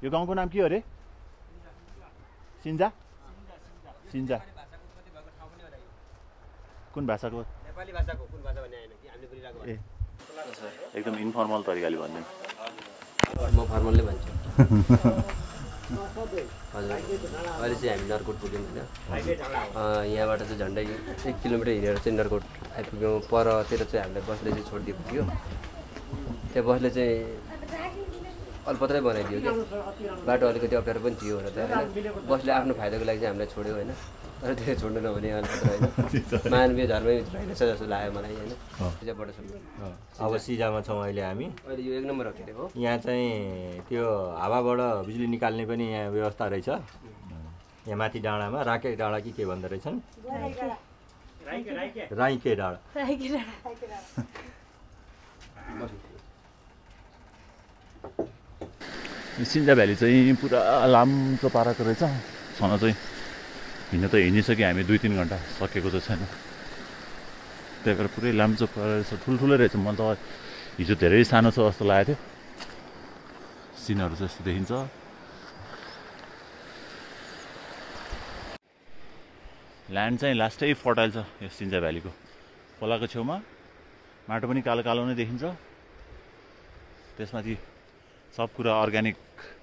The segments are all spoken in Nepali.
यो गाउँको नाम के हो अरे? सिन्जा सिन्जा कुन भाषाको? नेपाली भाषाको कुन भाषा भन्ने हैन कि हामीले बोलिरहेको ए एकदम इन्फर्मल तरिकाले भन्ने म फर्मलले भन्छु हजुर अहिले चाहिँ हामी नरकोट पुग्यौँ होइन यहाँबाट चाहिँ झन्डै 1 किलोमिटर हिँडेर चाहिँ नरकोट आइपुग्यौँ परतिर चाहिँ हामीलाई बसले चाहिँ छोडिदिएको थियो त्यो बसले चाहिँ अल्पत्रै बनाइदियो क्या बाटो अलिकति अप्ठ्यारो पनि थियो र त होइन बसले आफ्नो फाइदाको लागि चाहिँ हामीलाई छोड्यो होइन तर त्यो छोड्नु नहुने अल्पत्र होइन मानवीय धर्मै रहेछ जस्तो लाग्यो मलाई होइन अब सिजामा छौँ अहिले हामी अहिले यो 1 नम्बर हो के अरे हो यहाँ चाहिँ त्यो हावाबाट बिजुली निकाल्ने पनि यहाँ व्यवस्था रहेछ यहाँ माथि डाँडामा राके डाँडा के भन्दो रहेछन् राइके डाँडा सिन्जा भ्याली चाहिँ पुरा लाम्रो पाराको रहेछ छन चाहिँ हिँड्न त हिँडिसक्यो हामी 2-3 घन्टा सकेको त छैन त्यही भएर पुरै लाम्चो रहेछ ठुल्ठुलै रहेछ म त हिजो धेरै सानो छ जस्तो लागेको थियो सिनहरू चाहिँ यस्तो देखिन्छ ल्यान्ड चाहिँ लास्टै फर्टाइल छ यो सिन्जा भ्यालीको खोलाको छेउमा माटो पनि कालो कालो नै देखिन्छ त्यसमाथि सब कुरा अर्ग्यानिक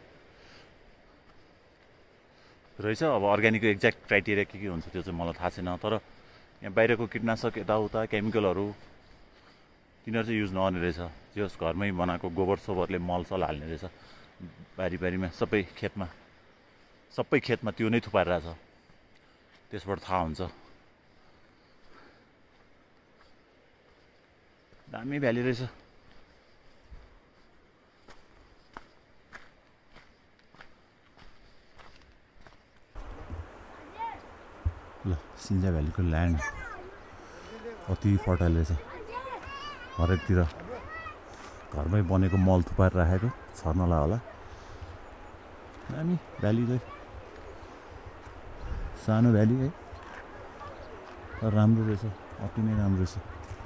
रहेछ अब अर्ग्यानिकको एक्ज्याक्ट क्राइटेरिया के हुन्छ त्यो चाहिँ मलाई थाहा छैन तर यहाँ बाहिरको कीटनाशक यताउता केमिकलहरू तिनीहरू चाहिँ युज नगर्ने रहेछ जस घरमै बनाएको गोबर सोबरले मलसल हाल्ने रहेछ बारीमा सबै खेतमा त्यो नै थुपारिरहेछ त्यसबाट थाहा हुन्छ दामी भ्याली रहेछ ल सिन्जा भ्यालीको ल्यान्ड अति फर्टाइल रहेछ हरेकतिर घरमै बनेको मल थुपाएर राखेको छर्नला होला दामी भ्याली चाहिँ सानो भ्याली है तर राम्रो रहेछ अति नै राम्रो रहेछ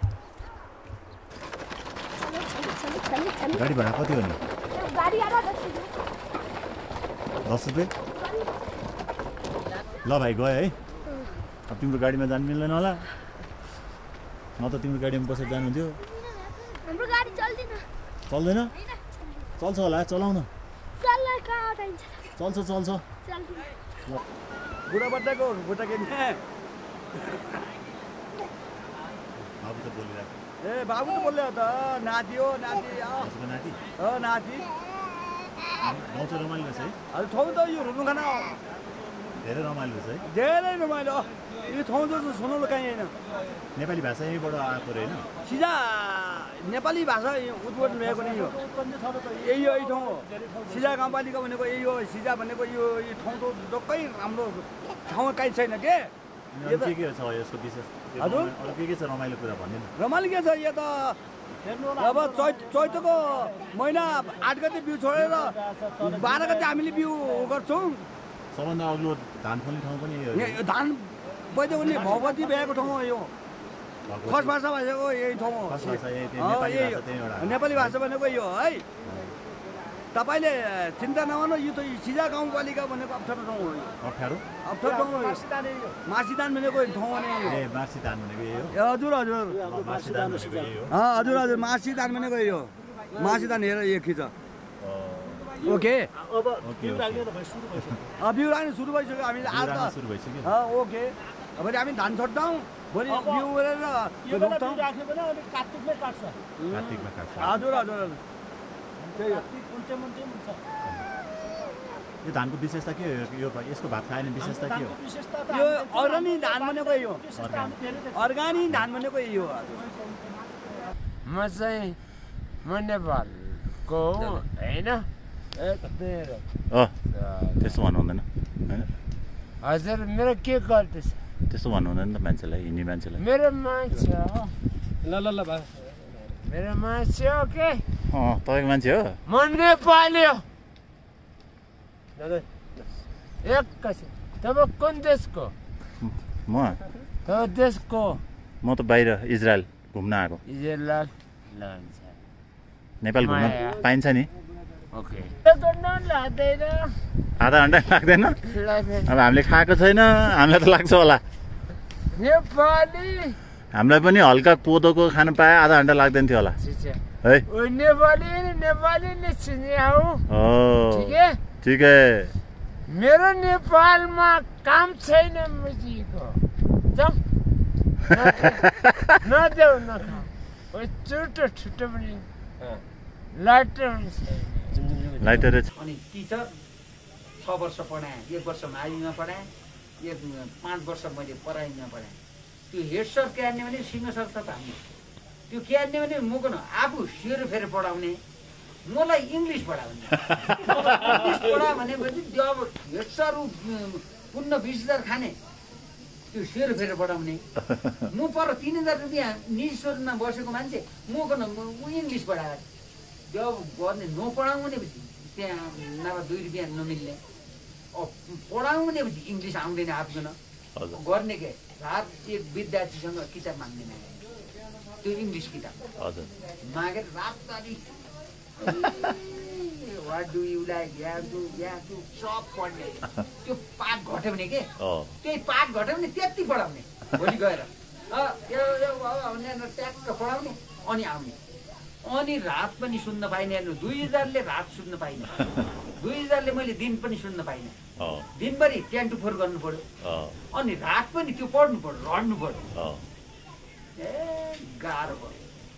गाडी भाडा कति हो नि 10 रुपियाँ ल भाइ गयो है अब तिम्रो गाडीमा जानु मिल्दैन होला न त तिम्रो गाडीमा बसेर जानुहुन्थ्यो हाम्रो गाडी चल्दैन चल्दैन चल्छ होला चलाउन चल्छ बुढाबट्टाको बुढा के बाबु त बोलिरहेको ए बाबु त बोल्यो त नाति हो नाति नाति हो नाति गाउँ चाहिँ रमाइलो रहेछ है हजुर ठाउँ त यो रुनु खाना धेरै रमाइलो रहेछ है धेरै रमाइलो यो ठाउँ जस्तो सुनौलो कहीँ होइन नेपाली भाषा यहीँबाट आएको रहे होइन सिधा नेपाली भाषा उद्बोधन भएको नै हो यही हो यही ठाउँ हो सिधा गाउँपालिका भनेको यही हो सिधा भनेको यो ठाउँ त जक्कै राम्रो ठाउँ कहीँ छैन के के छ यसको विशेष हजुर अरू के छ रमाइलो कुरा भन्ने रमाइलो के छ यो त अब चैतको महिना 8 गते बिउ छोडेर 12 गते हामीले बिउ गर्छौँ सबभन्दा अग्लो धान फल्ने ठाउँ पनि धान बैदो भने भगवती बिहाको ठाउँ हो यो खस भाषा भनेको यही ठाउँ हो नेपाली भाषा भनेको यो है तपाईँले चिन्ता नगर्नु यो त सिधा गाउँपालिका भनेको अप्ठ्यारो ठाउँ हो अप्ठ्यारो ठाउँ हो मासिदान भनेको ठाउँ भने हजुर मासिदान भनेको यो मासिदान हेर यो खिच ओके बिउ राख्ने सुरु भइसक्यो हामीले आज ओके अब हामी धान छोड्छौँ भोलि बिउ गरेर रोप्छौँ हजुर त्यही हो यो धानको विशेषता के हो यो यसको भात खाने विशेषता के हो यो अर्ग्यानिक धान भनेको यही हो अर्ग्यानिक धान भनेको यही हो म चाहिँ नेपालको होइन त्यस्तो भन्नु हुँदैन होइन हजुर मेरो के गल्ती छ त्यस्तो भन्नु हुँदैन नि त मान्छेलाई हिँड्ने मान्छेलाई मेरो मान्छे हो ल मेरो मान्छे हो के तपाईँको मान्छे हो म नेपाली हो एकैछिन तपाईँ कुन देशको म तपाईँ देशको म त बाहिर इजरायल घुम्न आएको इजरायल नेपाल घुम्न पाइन्छ नि ओके त्यो त नलाग्दैन आधा घन्टा लाग्दैन अब हामीले खाएको छैन हामीलाई त लाग्छ होला नेपाली हामीलाई पनि हल्का कोदोको खानु पाए आधा घन्टा लाग्दैन थियो होला है ओ नेपाली ने चिनिया हो हो ठीक है मेरो नेपालमा काम छैन मुजीको जाऊ नदेऊ नखाऊ ओ छुट्टो पनि लाइटर अनि टिचर 6 वर्ष पढाएँ 1 वर्ष माविमा पढाएँ 5 वर्ष मैले पढाइमा पढाएँ त्यो हेड सर के आने भने सिंह सर त हामी त्यो के आने भने म कन आफू सेरो फेर पढाउने मलाई इङ्ग्लिस पढाउने इङ्ग्लिस पढा भनेपछि त्यो अब हेड सर पुन्न 20,000 खाने त्यो सेरो फेर पढाउने म पर 3,000 रुपियाँ निशोरमा बसेको मान्छे म कन इङ्ग्लिस पढाएर त्यो गर्ने नपढाउने त्यहाँ नभए 2 रुपियाँ नमिल्ने पढाउने इङ्ग्लिस आउँदैन आफूकन गर्ने के रात एक विद्यार्थीसँग किताब माग्दैन त्यो इङ्ग्लिस किताब मागेर रातभरि वाट डु यु लाइक या टु सब पढ्ने त्यो पाठ घट्यो भने के त्यही पाठ घट्यो भने त्यति पढाउने भोलि गएर ट्याक्क पढाउने अनि आउने अनि रात पनि सुन्न पाइने 2,000ले रात सुन्न पाइने 2,000ले मैले दिन पनि सुन्न पाइने दिनभरि 10 to 4 गर्नु पर्यो अनि रात पनि त्यो पढ्नु पर्यो रड्नु पर्यो ए गाह्रो पर्यो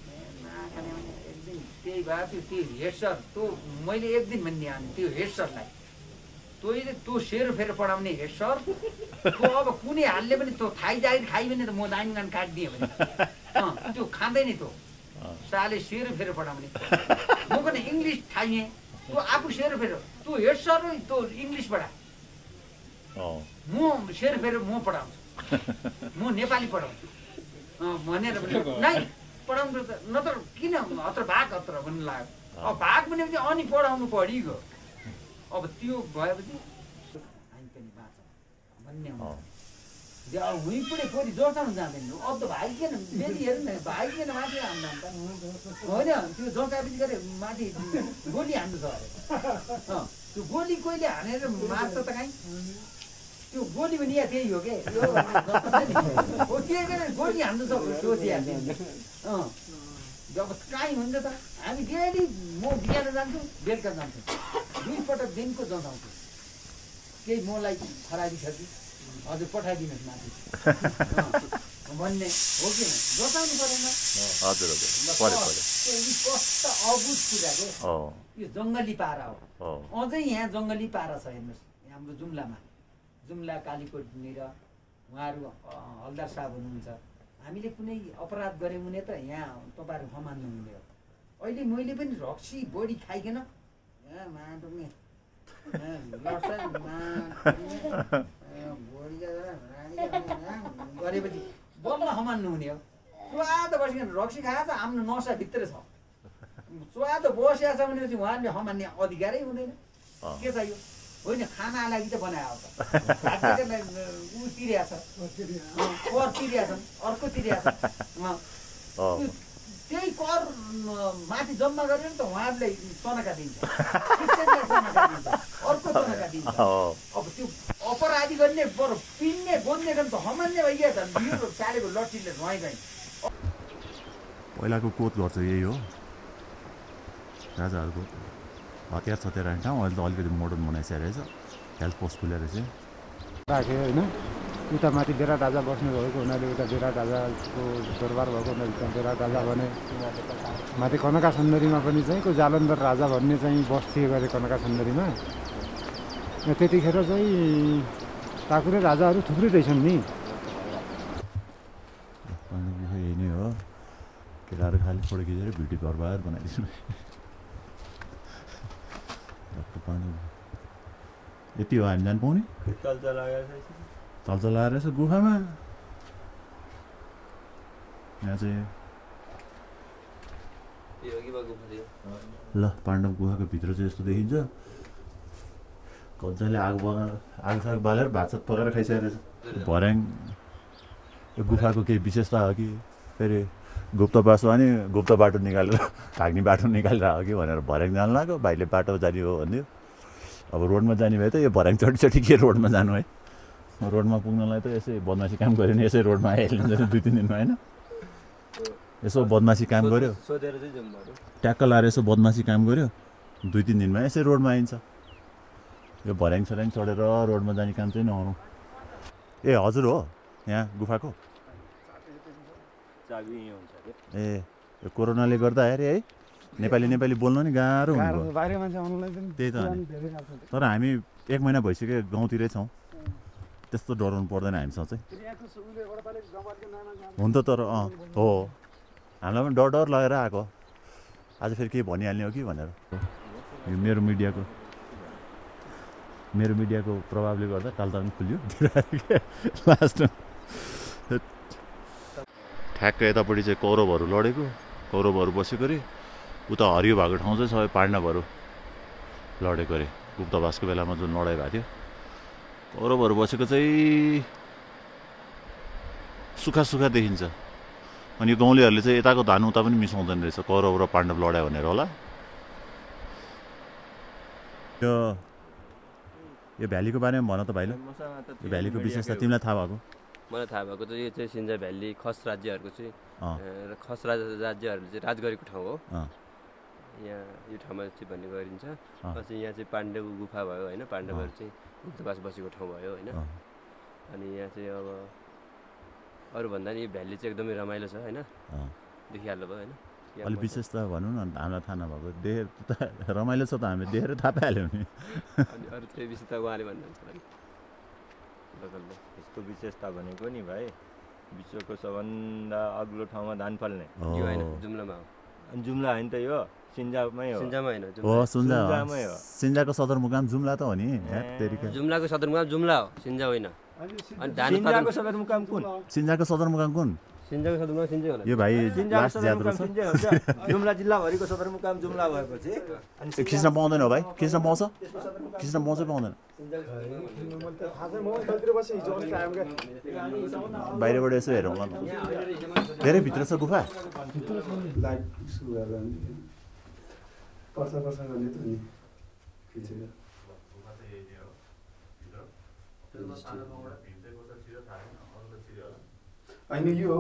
त्यही भएर त्यो हेड सर त्यो मैले एक दिन भन्ने आने त्यो हेड सरलाई त्यो सेरो फेर पढाउने हेड सर अब कुनै हालले पनि त्यो थाई जागिर खाइ भने त म दामी गान काटिदिएँ भने त्यो खाँदैन त्यो साले सेरो फेर पढाउने म पनि इङ्ग्लिस खाइएँ त्यो आफू सेरो फेर त्यो हेड सर त्यो इङ्ग्लिस पढा म सेरो फेर म पढाउँछु म नेपाली पढाउँछु भनेर नै पढाउनु त नत्र किन अत्र भाग अत्र भन्नु लाग्यो अब भाग भनेपछि अनि पढाउनु पढिगयो अब त्यो भएपछि हामी पनि बाँच भन्ने हुन्छ हुँ पनि फेरि जोसाउनु जाँदैन अब त भाइ किन फेरि हेर्नु न भाइ किन माथि हान्दा होइन त्यो जोसाएपछि गरे माथि गोली हान्नु छ अरे त्यो गोली कोहीले हानेर मार्छ त काहीँ त्यो गोली पनि यहाँ त्यही हो के हो के गोली हान्नु छ सोचिहाल्ने जब काहीँ हुन्छ त हामी डेली म बिहान जान्छु बेलुका जान्छु 2 पटक दिनको जगाउँछु केही मलाई खराबी छ कि हजुर पठाइदिनुहोस् माथि भन्ने हो कि जोताउनु परेन हजुर कस्तो अबुझ कुरा के यो जङ्गली पारा हो अझै यहाँ जङ्गली पारा छ हेर्नुहोस् हाम्रो जुम्ला कालीकोटनिर उहाँहरू हलदार साहब हुनुहुन्छ हामीले कुनै अपराध गऱ्यौँ भने त यहाँ तपाईँहरू खमान्नु हुने हो अहिले मैले पनि रक्सी बढी खाइकन गरेपछि बल्ल खमान्नु हुने हो स्वाद बसिकन रक्सी खाएको छ आफ्नो नसा भित्र छ स्वाद बसिया छ भनेपछि उहाँहरूले खमान्ने अधिकारै हुँदैन के चाहियो होइन खानाको लागि त बनायो ऊ तिरेको छ कर तिरेका छन् अर्को तिरेका छ त्यही कर माथि जम्मा गरेर त उहाँहरूलाई तनखा दिन्छ अर्को तनखा दिन्छ अब त्यो अपराधी गर्ने बरु पिन्ने गोद्ने गर्नु त हमान्ने भइया त बिउ चालेको लट्ठीले नुहाइ गए पहिलाको कोत गर्छ यही हो राजाहरूको हतियार छतियार राख्ने ठाउँ अहिले त अलिकति मोडर्न बनाइसकेको रहेछ हेल्थ पोस्ट खुलेर चाहिँ राख्यो होइन उता माथि बेरा राजा बस्ने भएको हुनाले उता बेरा राजाको दरबार भएको हुनाले त्यहाँ बेरा राजा भने माथि कनका सुन्दरीमा पनि चाहिँ को जालन्धर राजा भन्ने चाहिँ बस्थिए गरे कनका सुन्दरीमा त्यतिखेर चाहिँ ताकुरे राजाहरू थुप्रै रहेछन् नि यही नै हो केटाहरू खालि फोटो खिचेर भिडियो बर्बाद बनाइदिनु पानी यति हो हामी जानु पाउने चल्चा लगाएर रहेछ गुफामा यहाँ चाहिँ ल पाण्डव गुफाको भित्र चाहिँ यस्तो देखिन्छ कन्चाले आगोसाग बालेर भातसात पकाएर खाइसकेको रहेछ भर्याङ यो गुफाको केही विशेषता हो कि फेरि गुप्तवास भने गुप्त बाटो निकालेर भाग्ने बाटो निकालेर आयो कि भनेर भर्याङ जानु लाग्यो भाइले बाटो जाने हो भन्यो अब रोडमा जाने भए त यो भर्याङ चटी के रोडमा जानु है रोडमा पुग्नलाई त यसै बदमासी काम गऱ्यो नि यसै रोडमा आइहालिन्छ 2-3 दिनमा होइन यसो बदमासी काम गर्यो सोधेर चाहिँ जाउँ बरु ट्याक्क लाएर यसो बदमासी काम गर्यो 2-3 दिनमा यसै रोडमा आइन्छ यो भर्याङ सर्याङ चढेर रोडमा जाने काम चाहिँ नगरौँ ए हजुर हो यहाँ गुफाको चाबी यहीँ हुन्छ के ए यो कोरोनाले गर्दा अरे है नेपाली बोल्न नि गाह्रो हुनु बाहिर मान्छे आउनुलाई पनि त्यही त तर हामी 1 महिना भइसक्यो गाउँतिरै छौँ त्यस्तो डराउनु पर्दैन हामीसँग चाहिँ हुन त तर हो हामीलाई पनि डर लागेर आएको आज फेरि केही भनिहाल्ने हो कि भनेर यो मेरो मिडियाको प्रभावले गर्दा टालता पनि खुल्यो लास्टमा ठ्याक्क यतापट्टि चाहिँ कौरवहरू लडेको कौरवहरू बसेको अरे उता हरियो भएको ठाउँ चाहिँ सबै पाण्डवहरू लडेको अरे गुप्तवासको बेलामा जुन लडाइँ भएको थियो कौरवहरू बसेको चाहिँ सुखा देखिन्छ अनि यो गाउँलेहरूले चाहिँ यताको धान उता पनि मिसाउँदैन रहेछ कौरव र पाण्डव लडायो भनेर होला यो भ्यालीको बारेमा भन त भाइले यो भ्यालीको विशेषता तिमीलाई थाहा भएको मलाई थाहा भएको चाहिँ यो चाहिँ सिन्जा भ्याली खस राज्यहरूको चाहिँ खस राज्यहरूले चाहिँ राज गरेको ठाउँ हो यहाँ यो ठाउँमा चाहिँ भन्ने गरिन्छ पछि यहाँ चाहिँ पाण्डव गुफा भयो होइन पाण्डवहरू चाहिँ गुप्तवास बसेको ठाउँ भयो होइन अनि यहाँ चाहिँ अब अरू भन्दा नि यो भ्याली चाहिँ एकदमै रमाइलो छ होइन देखिहाल्नु भयो होइन अलिक विशेषता भनौँ न हामीलाई थाहा नभएको देखेर त रमाइलो छ त हामीले देखेर थाहा पाइहाल्यौँ नि अनि अरू चाहिँ विशेषता उहाँले भन्नुहुन्छ यसको विशेषता भनेको नि भाइ विश्वको सबभन्दा अग्लो ठाउँमा धान फल्ने यो होइन जुम्लामा हो जुम्ला होइन त यो सिन्जामै हो सिन्जामा होइन हो सुन्जामै हो सिन्जाको सदरमुकाम जुम्ला त हो नि जुम्लाको सदरमुकाम जुम्ला हो सिन्जा होइन अनि सिन्जाको सदरमुकाम कुन सिन्जाको सदरमुकाम कुन सिन्जाको सदरमुकाम सिन्जै होला यो भाइ लास्ट याद रहेछ जुम्ला जिल्लाभरिको सदरमुकाम जुम्ला भएपछि अनि खिच्न पाउँदैन हो भाइ खिच्न पाउँछ पाउँदैन बाहिरबाट यसो हेरौँ ल धेरै भित्र छ गुफा होइन यो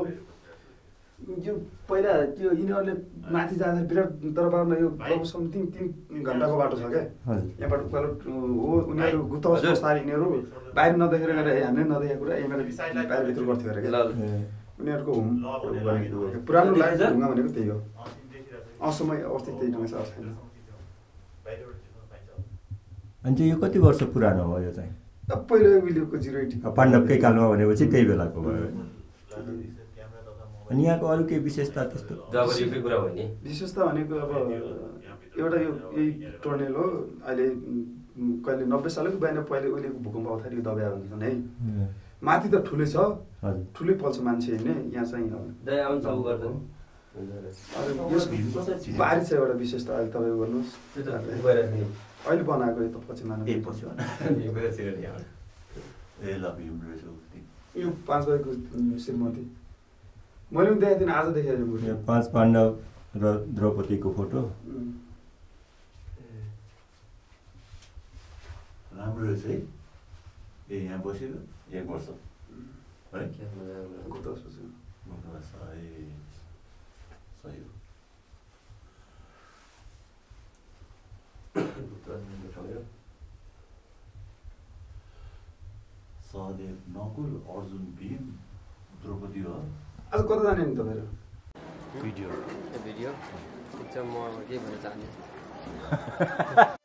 पहिला त्यो यिनीहरूले माथि जाँदा विराट दरबारमा यो लगभग 3 घन्टाको बाटो छ क्या यहाँबाट उकालो हो उनीहरू गुप्तवास बस्दा यिनीहरू बाहिर नदेखेर गएर हामीले नदेखेको कुरा यहाँबाट बाहिरभित्र गर्थ्यो अरे क्या उनीहरूको होम पुरानो लागेको ढुङ्गा भनेको त्यही हो असमय अवस्थित त्यही ढुङ्गा छ छैन अनि चाहिँ यो कति वर्ष पुरानो हो यो चाहिँ पहिलो उहिलेको 080 पाण्डवकै कालमा भनेपछि त्यही बेलाको भयो अनि यहाँको अरू केही विशेषता त्यस्तो कुरा हो नि विशेषता भनेको अब एउटा यो यही टर्नेल हो अहिले कहिले 90 सालको बिहान पहिले उहिलेको भूकम्प आउँदाखेरि यो दबाई हुन्छन् है माथि त ठुलै छ ठुलै पल्छ मान्छे होइन यहाँ चाहिँ बारी छ एउटा विशेषता अहिले तपाईँ गर्नुहोस् अहिले बनाएको यो त पछि मान्नु यो 5 गएको श्रीमती मैले पनि देखेको थिइनँ आज देखेँ 5 पाण्डव र द्रौपदीको फोटो राम्रो रहेछ है ए यहाँ बसेको 1 वर्ष है सही हो सहदेव नकुल अर्जुन भीम द्रौपदी हो आज कता जाने नि तपाईँहरू भिडियो ठिक छ म के भन्न चाहन्छु